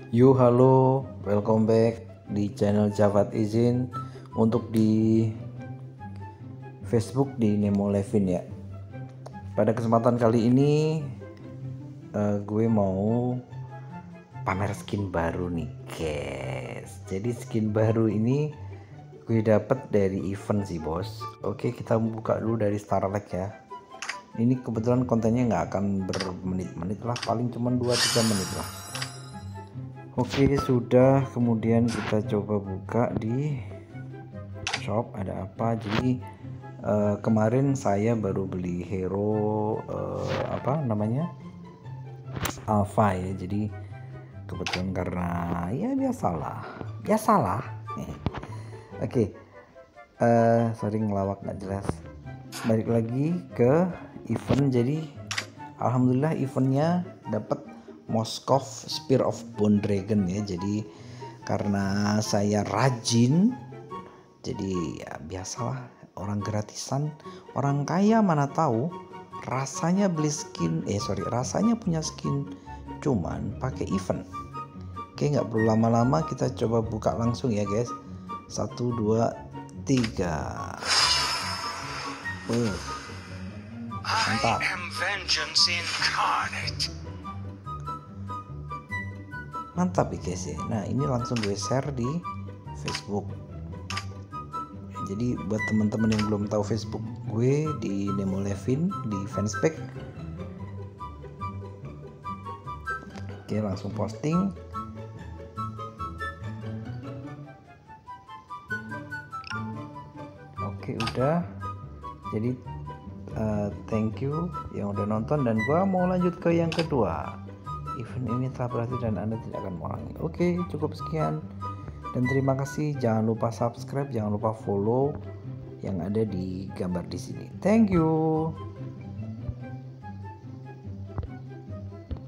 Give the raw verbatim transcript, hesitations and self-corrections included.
Yo, halo, welcome back di channel Javad Izin. Untuk di Facebook di Nemo Levin ya. Pada kesempatan kali ini uh, gue mau pamer skin baru nih guys. Jadi skin baru ini gue dapet dari event sih bos. Oke, kita buka dulu dari Starlight ya. Ini kebetulan kontennya nggak akan bermenit-menit lah, paling cuma dua tiga menit lah. Oke, sudah. Kemudian kita coba buka di shop ada apa. Jadi uh, kemarin saya baru beli hero uh, apa namanya Alpha ya. Jadi kebetulan karena ya biasalah biasalah Oke, uh, sorry ngelawak nggak jelas. Balik lagi ke event. Jadi alhamdulillah eventnya dapat Moskov Spear of Bone Dragon ya. Jadi karena saya rajin, jadi ya biasalah, orang gratisan, orang kaya mana tahu rasanya beli skin eh sorry rasanya punya skin cuman pakai event. Oke, nggak perlu lama-lama, kita coba buka langsung ya guys. Satu dua tiga. Uh, mantap. Mantap ya guys ya. Nah ini langsung gue share di Facebook. Jadi buat teman-teman yang belum tahu Facebook gue di Nemo Levin di fanspage. Oke, langsung posting. Oke, udah. Jadi uh, thank you yang udah nonton, dan gue mau lanjut ke yang kedua. Event ini telah berakhir dan Anda tidak akan mengulangi. Oke, cukup sekian dan terima kasih. Jangan lupa subscribe, jangan lupa follow yang ada di gambar di sini. Thank you.